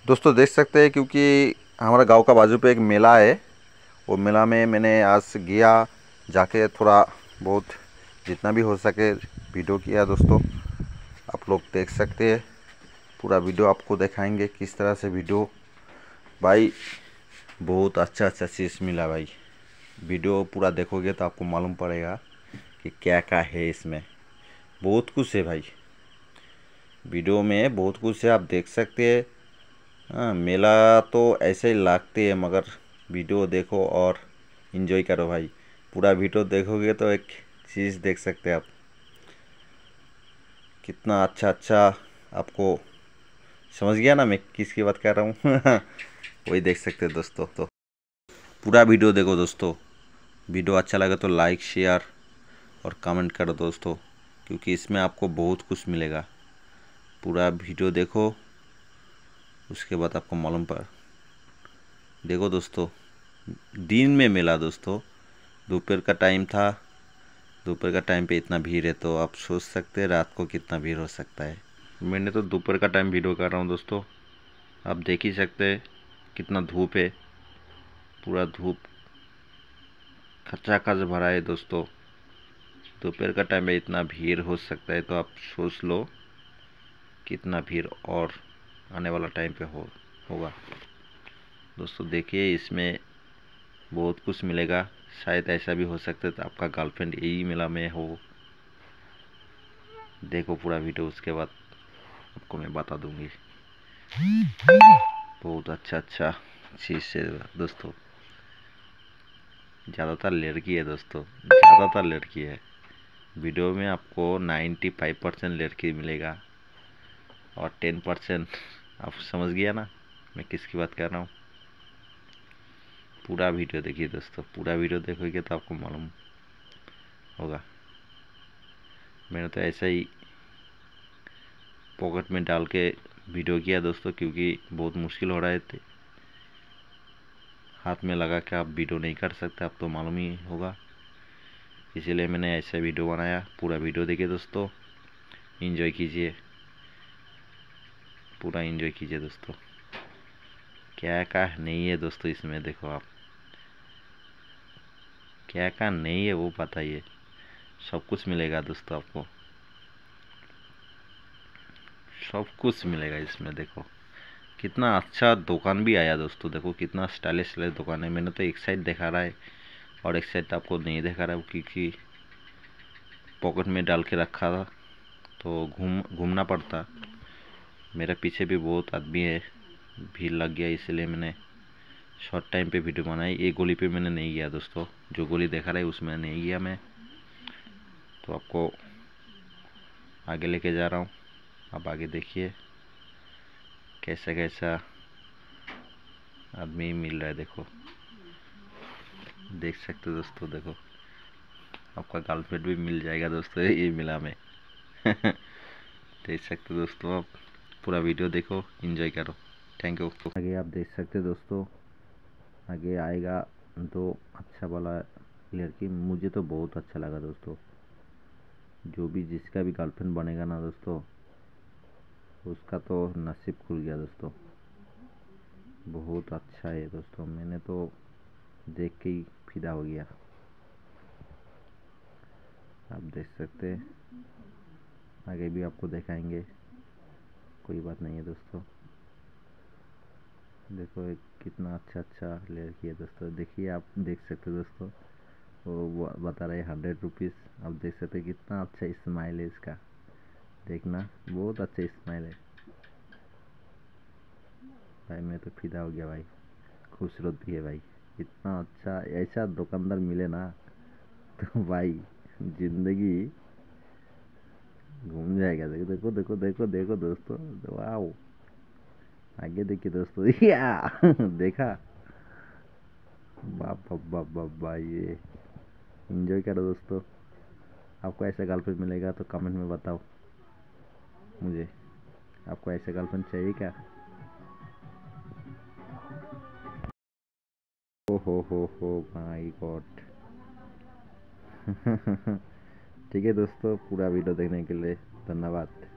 दोस्तों देख सकते हैं क्योंकि हमारा गांव का बाजू पे एक मेला है। वो मेला में मैंने आज गया, जाके थोड़ा बहुत जितना भी हो सके वीडियो किया। दोस्तों आप लोग देख सकते हैं, पूरा वीडियो आपको दिखाएंगे किस तरह से वीडियो। भाई बहुत अच्छा अच्छा चीज़ मिला भाई। वीडियो पूरा देखोगे तो आपको मालूम पड़ेगा कि क्या क्या है इसमें। बहुत कुछ है भाई, वीडियो में बहुत कुछ है, आप देख सकते हैं। हाँ, मेला तो ऐसे ही लगती है, मगर वीडियो देखो और इन्जॉय करो भाई। पूरा वीडियो देखोगे तो एक चीज़ देख सकते हैं आप, कितना अच्छा अच्छा आपको समझ गया ना मैं किसकी बात कर रहा हूँ। वही देख सकते हैं दोस्तों। तो पूरा वीडियो देखो दोस्तों। वीडियो अच्छा लगे तो लाइक शेयर और कमेंट करो दोस्तों, क्योंकि इसमें आपको बहुत कुछ मिलेगा। पूरा वीडियो देखो, उसके बाद आपको मालूम पड़। देखो दोस्तों, दिन में मिला दोस्तों, दोपहर का टाइम था। दोपहर का टाइम पे इतना भीड़ है तो आप सोच सकते हैं रात को कितना भीड़ हो सकता है। मैंने तो दोपहर का टाइम वीडियो कर रहा हूँ दोस्तों। आप देख ही सकते हैं कितना धूप है, पूरा धूप खचाखच भरा है दोस्तों। दोपहर का टाइम में इतना भीड़ हो सकता है तो आप सोच लो कितना भीड़ और आने वाला टाइम पे होगा। दोस्तों देखिए, इसमें बहुत कुछ मिलेगा। शायद ऐसा भी हो सकता है तो आपका गर्लफ्रेंड यही मेला में हो। देखो पूरा वीडियो, उसके बाद आपको मैं बता दूंगी। बहुत अच्छा अच्छा चीज़ है दोस्तों। ज़्यादातर लड़की है दोस्तों, ज़्यादातर लड़की है। वीडियो में आपको 95% लड़की मिलेगा और 10% आप समझ गया ना मैं किसकी बात कर रहा हूँ। पूरा वीडियो देखिए दोस्तों, पूरा वीडियो देखोगे तो आपको मालूम होगा। मैंने तो ऐसा ही पॉकेट में डाल के वीडियो किया दोस्तों, क्योंकि बहुत मुश्किल हो रहा थे। हाथ में लगा के आप वीडियो नहीं कर सकते, आप तो मालूम ही होगा। इसीलिए मैंने ऐसा वीडियो बनाया। पूरा वीडियो देखिए दोस्तों, एंजॉय कीजिए, पूरा एंजॉय कीजिए दोस्तों। क्या क्या नहीं है दोस्तों इसमें, देखो आप क्या क्या नहीं है वो बताइए। सब कुछ मिलेगा दोस्तों, आपको सब कुछ मिलेगा इसमें। देखो कितना अच्छा दुकान भी आया दोस्तों, देखो कितना स्टाइलिश स्टाइलिश दुकान है। मैंने तो एक साइड दिखा रहा है और एक साइड आपको नहीं दिखा रहा है, क्योंकि पॉकेट में डाल के रखा था तो घूमना पड़ता। मेरे पीछे भी बहुत आदमी है, भीड़ लग गया, इसलिए मैंने शॉर्ट टाइम पे वीडियो बनाई। एक गोली पे मैंने नहीं गया दोस्तों, जो गोली देखा रहा है उसमें नहीं गया मैं। तो आपको आगे लेके जा रहा हूँ, आप आगे देखिए कैसा कैसा आदमी मिल रहा है। देखो देख सकते हो दोस्तों, देखो आपका गर्लफ्रेंड भी मिल जाएगा दोस्तों ये मेला में। देख सकते हो दोस्तों, आप पूरा वीडियो देखो, एंजॉय करो। Thank you. आगे आप देख सकते हो दोस्तों, आगे आएगा तो अच्छा वाला लड़की। मुझे तो बहुत अच्छा लगा दोस्तों। जो भी जिसका भी गर्लफ्रेंड बनेगा ना दोस्तों, उसका तो नसीब खुल गया दोस्तों। बहुत अच्छा है दोस्तों, मैंने तो देख के ही फिदा हो गया। आप देख सकते हैं, आगे भी आपको दिखाएंगे, कोई बात नहीं है दोस्तों। देखो एक कितना अच्छा अच्छा लड़की है दोस्तों। देखिए आप देख सकते हो दोस्तों, वो बता रहे 100 रुपीज़। आप देख सकते हैं कितना अच्छा स्माइल है इसका, देखना बहुत अच्छा स्माइल है भाई। मैं तो फिदा हो गया भाई, खूबसूरत भी है भाई। इतना अच्छा ऐसा दुकानदार मिले ना तो भाई जिंदगी घूम जाएगा। देखो देखो देखो देखो देखो दोस्तों, वाह। आगे देखिए दोस्तों, या देखा, बाप बाप बाप बाप भाई, ये एंजॉय करो दोस्तों। आपको ऐसा गर्लफ्रेंड मिलेगा तो कमेंट में बताओ मुझे, आपको ऐसा गर्लफ्रेंड चाहिए क्या? हो माय गॉड। ठीक है दोस्तों, पूरा वीडियो देखने के लिए धन्यवाद।